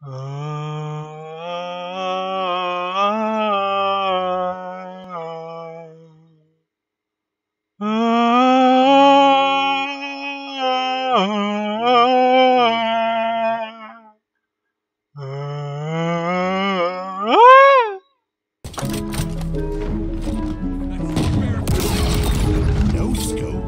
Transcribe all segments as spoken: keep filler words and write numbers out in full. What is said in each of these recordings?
No scope.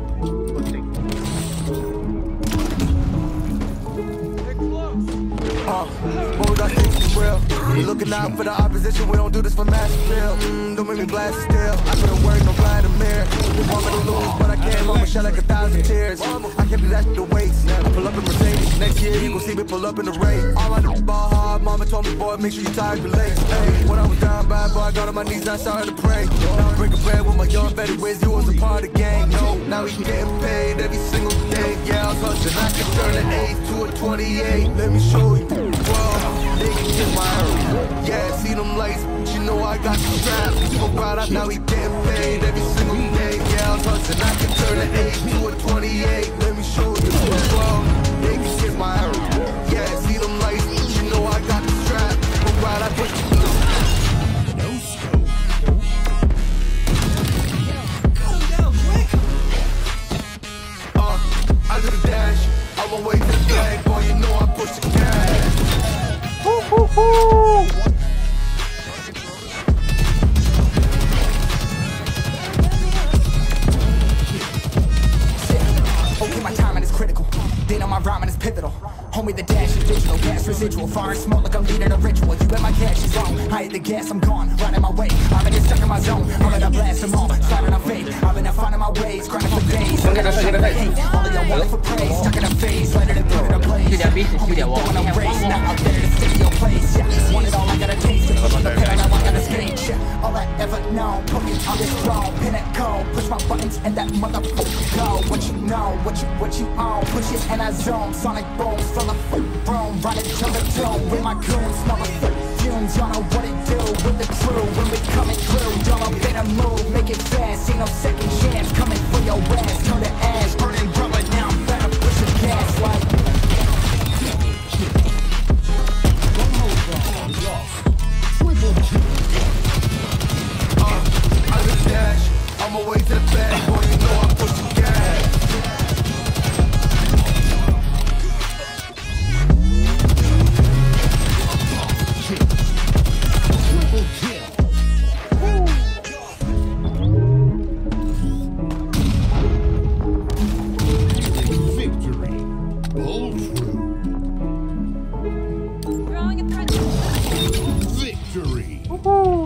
Uh, what we got things real. Looking out for the opposition, we don't do this for mass appeal. Mm, don't make me blast still. I couldn't work no Vladimir. They want me to lose, but I can't. Mama shed like a thousand tears. I can't do that shit to waste. I pull up in Mercedes. Next year, you gon' see me pull up in the race. All my niggas ball hard. Mama told me, boy, make sure you tie your legs. Hey, when I was down bad, boy, I got on my knees, I started to pray. Now I'm breaking bread with my young Betty Wiz. You was a part of the gang. No, now he getting paid every single day. Yeah, I was hustling. I can turn an eight to a twenty-eight. Let me show you. Well, they can kiss my earth. Yeah, see them lights, but you know I got the strap. Smoke right up, now he getting paid every single day. Yeah, I was hustling. I can turn an eight to a twenty-eight. Let me show you. Well, they can kiss my earth. Yeah, see them lights, but you know I got the strap. Smoke right up, but you know. No scope. Uh, I do the dash. I'm away to the bag, boy, you know I push the gas. Woo, woo, woo. Okay, my timing is critical. Then on my rhyming is pivotal. Homie, the dash is digital, gas residual. Fire and smoke like I'm leading a ritual. You bet my cash is long. I hit the gas, I'm gone, running my way. I'm in it, stuck in my zone. I'm gonna blast them all, sliding on fade. I've been out finding my ways, grinding for days. I'm gonna shake the hate, all of y'all wanting for praise. Stuck in a phase, letting it put in a place. Homie, you going a race, now out there to stick to your place. Yeah, want it all, I gotta taste it. Pushing the pen, now I gotta skate. Yeah, all I ever know, put me on this throne. Pin it, go, push my buttons, and that motherfucker go. What you know, what you, what you own. Push it, and I zone. Sonic booms, full of room. Run it to the dome with my goons, smell the fumes. Y'all know what it do with the crew when we coming through. Y'all up in a move, make it fast. Ain't no second chance coming for your ass. Turn to ash, burning rubber now. Better push the gas like. Uh, I just dash. I'm away to the bag, boy. You know I push the gas. Victory. Bold true. Throwing a threat. Victory. Woohoo!